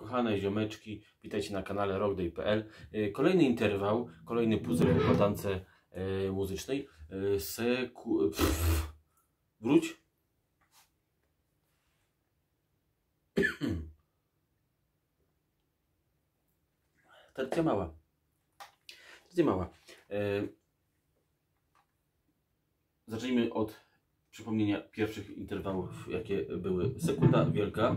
Kochane ziomeczki, witajcie na kanale rockday.pl. Kolejny interwał, kolejny puzzle w układance muzycznej. Wróć. Tercja mała. Tercja mała. Zacznijmy od przypomnienia pierwszych interwałów, jakie były. Sekunda wielka.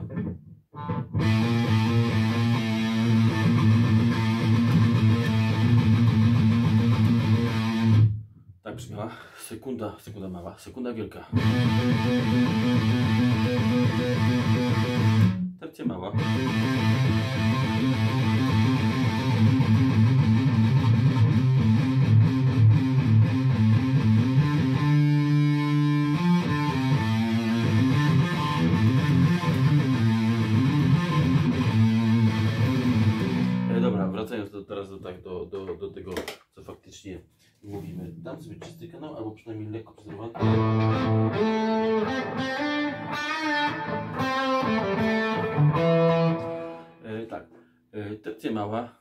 Tak brzmiała. Sekunda mała, sekunda wielka. Tercja mała. Dobra, wracając teraz do tego, co faktycznie mówimy. Dam sobie czysty kanał, albo przynajmniej lekko przezorowany. Tak, tercja mała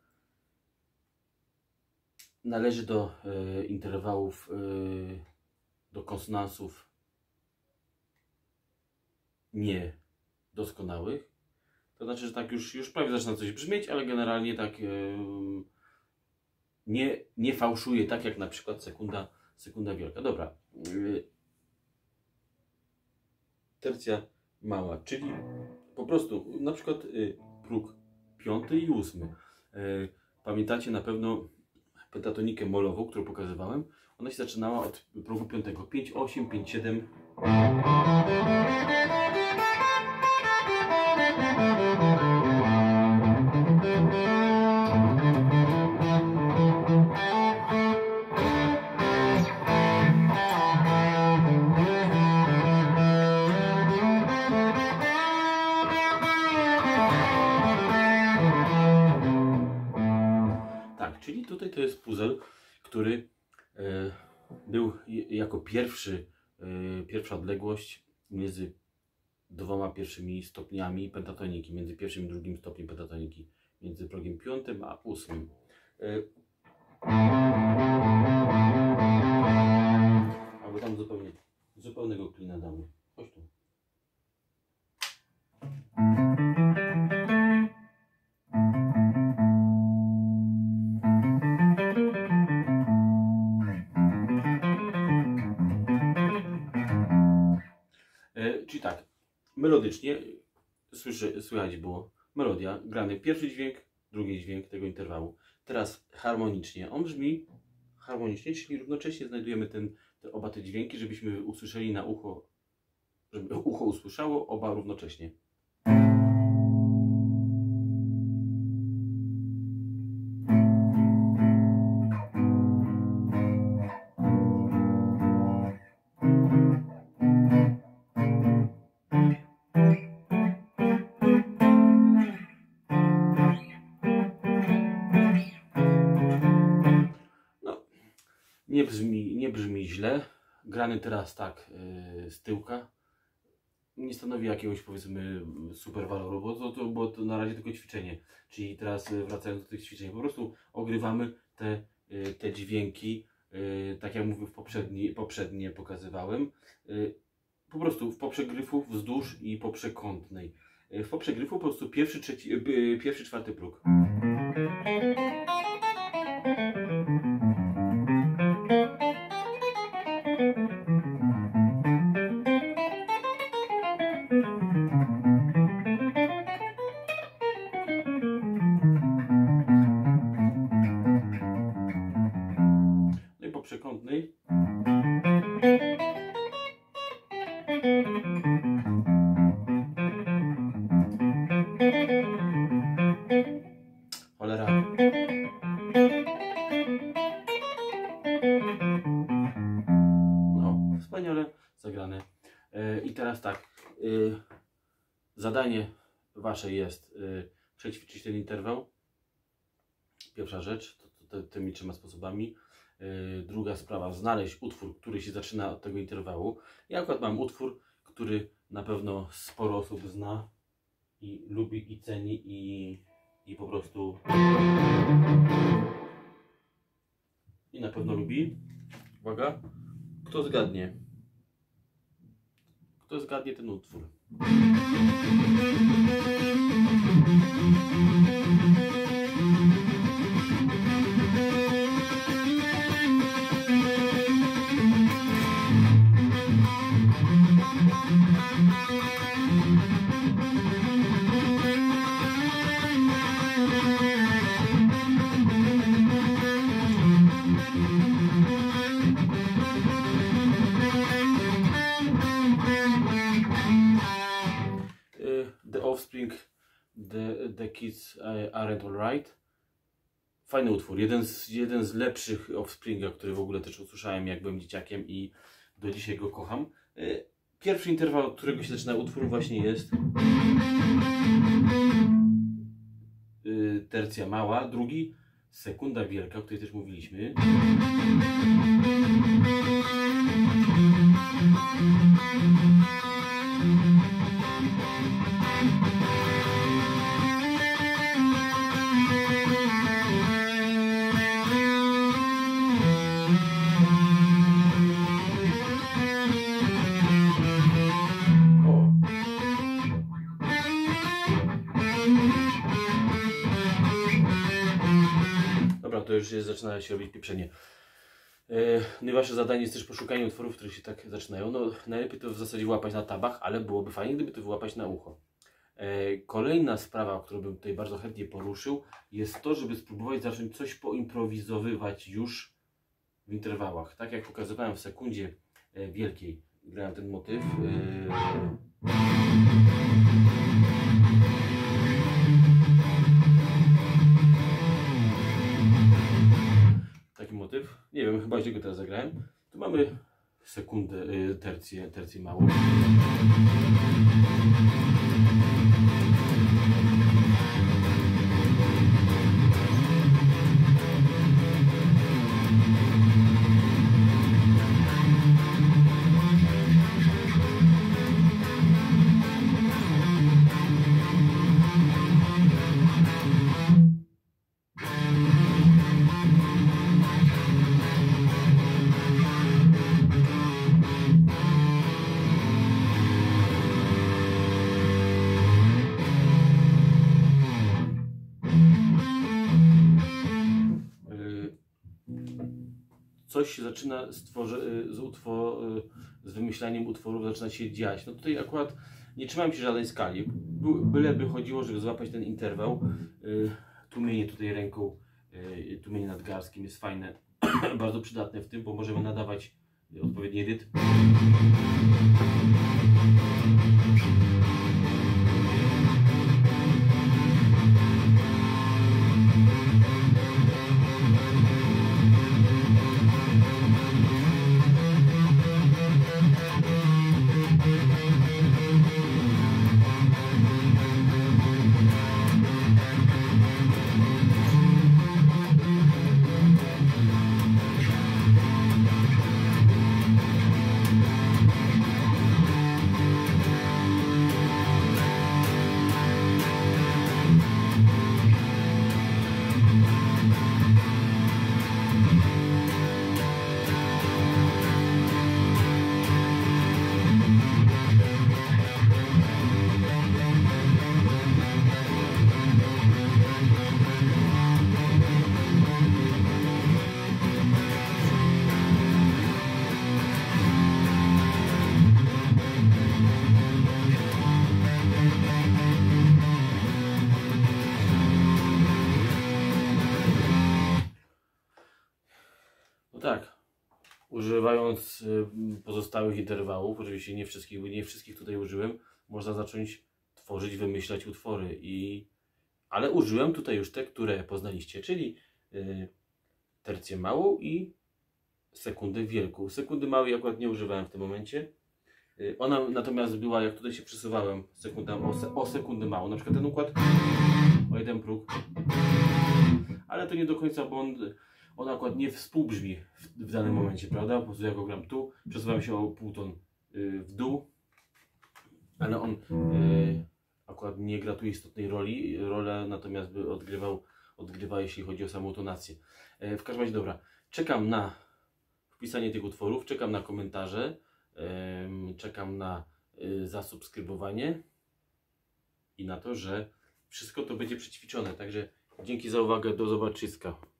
należy do interwałów, do konsonansów niedoskonałych. To znaczy, że tak już prawie zaczyna coś brzmieć, ale generalnie tak nie fałszuje, tak jak na przykład sekunda wielka. Dobra. Tercja mała, czyli po prostu na przykład próg 5 i 8. Pamiętacie na pewno pentatonikę molową, którą pokazywałem? Ona się zaczynała od progu 5. 5, 8, 5, 7. Tak, czyli tutaj to jest puzzle, który był jako pierwsza odległość między dwoma pierwszymi stopniami pentatoniki, między pierwszym i drugim stopniem pentatoniki, między progiem 5 a 8. Albo tam zupełnego klina damy. Chodź tu. Czyli tak, melodycznie słychać było melodia, grany pierwszy dźwięk, drugi dźwięk tego interwału. Teraz harmonicznie, on brzmi harmonicznie, czyli równocześnie znajdujemy oba te dźwięki, żebyśmy usłyszeli na ucho, żeby ucho usłyszało oba równocześnie. Nie brzmi źle. Grany teraz tak z tyłka. Nie stanowi jakiegoś, powiedzmy, super waloru, bo to na razie tylko ćwiczenie. Czyli teraz wracając do tych ćwiczeń, po prostu ogrywamy te dźwięki, tak jak mówię, poprzednie pokazywałem. Po prostu w poprzegryfu wzdłuż i poprzekątnej. W poprzegryfu po prostu pierwszy, czwarty próg. No i poprzekątnej. Cholera. No, wspaniale zagrane. I teraz tak, zadanie wasze jest przećwiczyć ten interwał. Pierwsza rzecz, to tymi 3 sposobami. Druga sprawa, znaleźć utwór, który się zaczyna od tego interwału. Ja akurat mam utwór, który na pewno sporo osób zna. i lubi i ceni i po prostu i na pewno lubi. Uwaga, kto zgadnie? Kto zgadnie ten utwór? The Offspring, the Kids Aren't Alright. Fajny utwór, jeden z lepszych Offspringa, który w ogóle też usłyszałem jak byłem dzieciakiem i do dzisiaj go kocham. Pierwszy interwał, od którego się zaczyna utwór, właśnie jest tercja mała, drugi sekunda wielka, o której też mówiliśmy. Dobra, to już zaczyna się robić pieprzenie. No i wasze zadanie jest też poszukanie utworów, które się tak zaczynają. No najlepiej to w zasadzie łapać na tabach, ale byłoby fajnie, gdyby to wyłapać na ucho. Kolejna sprawa, którą bym tutaj bardzo chętnie poruszył, jest to, żeby spróbować zacząć coś poimprowizowywać już w interwałach. Tak jak pokazywałem w sekundzie wielkiej, grałem ten motyw. Taki motyw. Nie wiem, chyba źle go teraz zagrałem. Tu mamy sekundę, tercję małą. Coś się zaczyna z wymyślaniem utworów zaczyna się dziać. No tutaj akurat nie trzymałem się żadnej skali, byleby chodziło, żeby złapać ten interwał. Tłumienie tutaj ręką, tłumienie nadgarskim jest fajne, bardzo przydatne w tym, bo możemy nadawać odpowiedni rytm. No tak, używając pozostałych interwałów, oczywiście nie wszystkich tutaj użyłem, można zacząć tworzyć, wymyślać utwory. Ale użyłem tutaj już te, które poznaliście, czyli tercję małą i sekundę wielką. Sekundy małej akurat nie używałem w tym momencie. Ona natomiast była, jak tutaj się przesuwałem, o sekundę małą. Na przykład ten układ o jeden próg. Ale to nie do końca, bo on akurat nie współbrzmi w danym momencie, prawda? Po prostu jak go gram tu, przesuwam się o pół ton w dół, ale on akurat nie gra tu istotnej rolę natomiast by odgrywa jeśli chodzi o samą tonację. W każdym razie dobra, czekam na wpisanie tych utworów, czekam na komentarze, czekam na zasubskrybowanie i na to, że wszystko to będzie przećwiczone. Także dzięki za uwagę, do zobaczyska.